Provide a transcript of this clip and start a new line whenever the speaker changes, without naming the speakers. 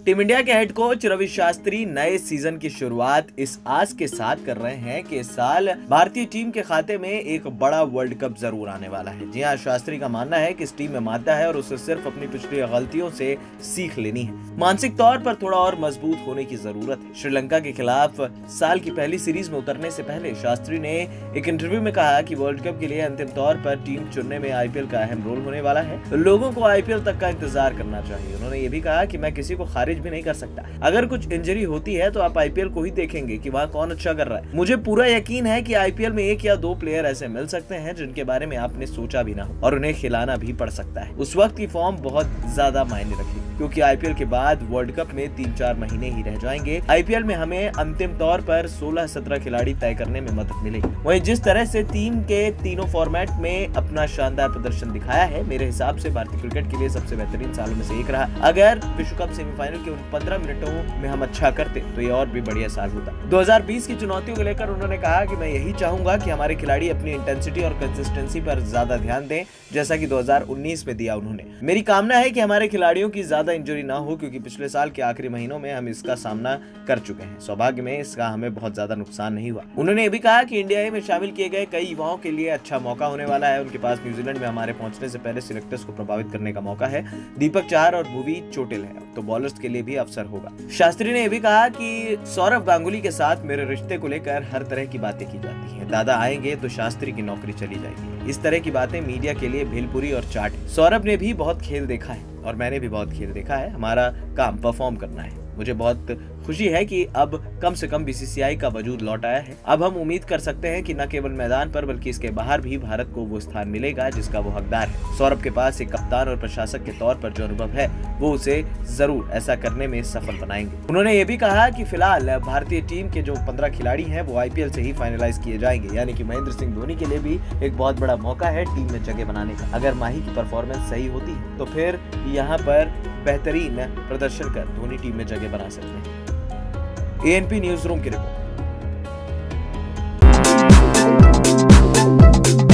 Team India के head coach Ravi Shastri नए season की शुरुआत इस आस के साथ कर रहे हैं कि इस साल भारतीय टीम के खाते में एक बड़ा वर्ल्ड कप जरूर आने वाला है। जी हां, शास्त्री का मानना है कि इस टीम में मादा है और उसे सिर्फ अपनी पिछली गलतियों से सीख लेनी है। मानसिक तौर पर थोड़ा और मजबूत होने की जरूरत है। श्रीलंका के खिलाफ साल की पहली सीरीज में उतरने से पहले शास्त्री ने एक इंटरव्यू में कहा कि वर्ल्ड कप के लिए अंतिम तौर पर टीम चुनने में आईपीएल का अहम रोल होने वाला है। लोगों को आईपीएल तक का इंतजार करना चाहिए। उन्होंने ये भी कहा कि मैं किसी को खारिज भी नहीं कर सकता। अगर कुछ इंजरी होती है तो आप आईपीएल को ही देखेंगे कि वहाँ कौन अच्छा कर रहा है। मुझे पूरा यकीन है कि आईपीएल में 1 या 2 प्लेयर ऐसे मिल सकते हैं जिनके बारे में आपने सोचा भी ना हो और उन्हें खिलाना भी पड़ सकता है। उस वक्त की फॉर्म बहुत ज्यादा मायने रखेगी क्योंकि आईपीएल के बाद वर्ल्ड कप में 3-4 महीने ही रह जाएंगे। आईपीएल में हमें अंतिम तौर पर 16-17 खिलाड़ी तय करने में मदद मिलेगी। वहीं जिस तरह से टीम के तीनों फॉर्मेट में अपना शानदार प्रदर्शन दिखाया है, मेरे हिसाब से भारतीय क्रिकेट के लिए सबसे बेहतरीन सालों में से एक रहा। अगर विश्व कप सेमीफाइनल के उन 15 मिनटों में हम अच्छा करते तो ये और भी बढ़िया साल होता। 2020 की चुनौतियों को लेकर उन्होंने कहा कि मैं यही चाहूंगा कि हमारे खिलाड़ी अपनी इंटेंसिटी और कंसिस्टेंसी पर ज्यादा ध्यान दें, जैसा कि 2019 में दिया उन्होंने। मेरी कामना है कि हमारे खिलाड़ियों की ज्यादा इंजरी ना हो क्योंकि पिछले साल के आखिरी महीनों में हम इसका सामना कर चुके हैं। सौभाग्य में इसका हमें बहुत ज्यादा नुकसान नहीं हुआ। उन्होंने ये भी कहा कि इंडिया में शामिल किए गए कई युवाओं के लिए अच्छा मौका होने वाला है। उनके पास न्यूजीलैंड में हमारे पहुंचने से पहले सिलेक्टर्स को प्रभावित करने का मौका है। दीपक चाहर और भुवी चोटिल है तो बॉलर्स के लिए भी अवसर होगा। शास्त्री ने यह भी कहा कि सौरव गांगुली के साथ मेरे रिश्ते को लेकर हर तरह की बातें की जाती हैं। दादा आएंगे तो शास्त्री की नौकरी चली जाएगी। इस तरह की बातें मीडिया के लिए भेलपुरी और चाट है। सौरभ ने भी बहुत खेल देखा है और मैंने भी बहुत खेल देखा है। हमारा काम परफॉर्म करना है। मुझे बहुत खुशी है कि अब कम से कम बीसीसीआई का वजूद लौट आया है। अब हम उम्मीद कर सकते हैं कि न केवल मैदान पर बल्कि इसके बाहर भी भारत को वो स्थान मिलेगा जिसका वो हकदार है। सौरभ के पास एक कप्तान और प्रशासक के तौर पर जो अनुभव है वो उसे जरूर ऐसा करने में सफल बनाएंगे। उन्होंने ये भी कहा कि फिलहाल भारतीय टीम के जो 15 खिलाड़ी हैं वो आईपीएल से ही फाइनलाइज किए जाएंगे, यानी कि महेंद्र सिंह धोनी के लिए भी एक बहुत बड़ा मौका है टीम में जगह बनाने का। अगर माही की परफॉर्मेंस सही होती है तो फिर यहाँ पर बेहतरीन प्रदर्शन कर धोनी टीम में जगह बना सकते हैं। एएनपी न्यूज़ रूम की रिपोर्ट।